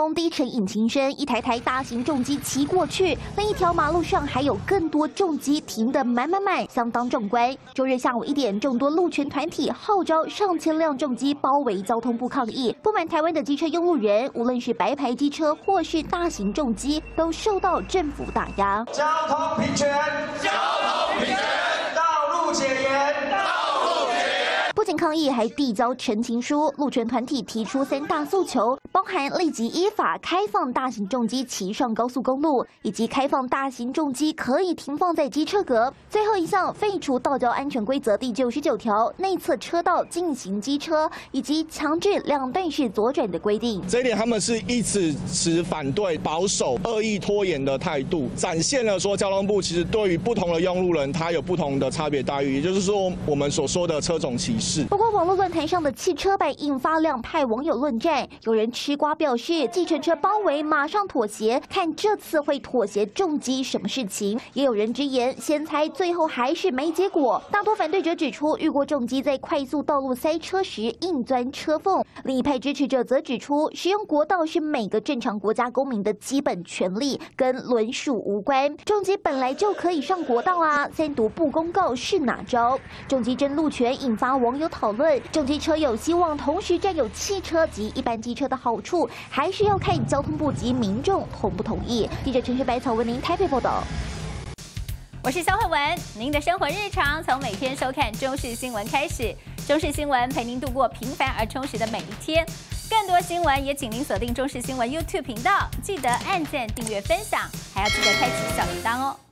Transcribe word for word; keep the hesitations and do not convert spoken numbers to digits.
隆低沉引擎声，一台台大型重机骑过去，另一条马路上还有更多重机停得满满满，相当壮观。周日下午一点，众多路权团体号召上千辆重机包围交通部抗议，不满台湾的机车用路人，无论是白牌机车或是大型重机，都受到政府打压。 交通平权，交通平权，道路解严。 不仅抗议，还递交陈情书。路权团体提出三大诉求，包含立即依法开放大型重机骑上高速公路，以及开放大型重机可以停放在机车格。最后一项，废除道交安全规则第九十九条内侧车道进行机车，以及强制两段式左转的规定。 这一点他们是一直持反对、保守、恶意拖延的态度，展现了说交通部其实对于不同的用路人，他有不同的差别待遇，也就是说我们所说的车种歧视。 不过，网络论坛上的汽车版引发两派网友论战。有人吃瓜表示，计程车包围马上妥协，看这次会妥协重击什么事情。也有人直言，先猜最后还是没结果。大多反对者指出，遇过重机在快速道路塞车时硬钻车缝。另一派支持者则指出，使用国道是每个正常国家公民的基本权利，跟轮属无关。重机本来就可以上国道啊，三读不公告是哪招？重机争路权引发网友讨论。 重机车友希望同时占有汽车及一般机车的好处，还是要看交通部及民众同不同意。记者陈世百草为您台北报道。 我是肖慧文，您的生活日常从每天收看中视新闻开始，中视新闻陪您度过平凡而充实的每一天。更多新闻也请您锁定中视新闻 YouTube 频道，记得按赞、订阅、分享，还要记得开启小铃铛哦。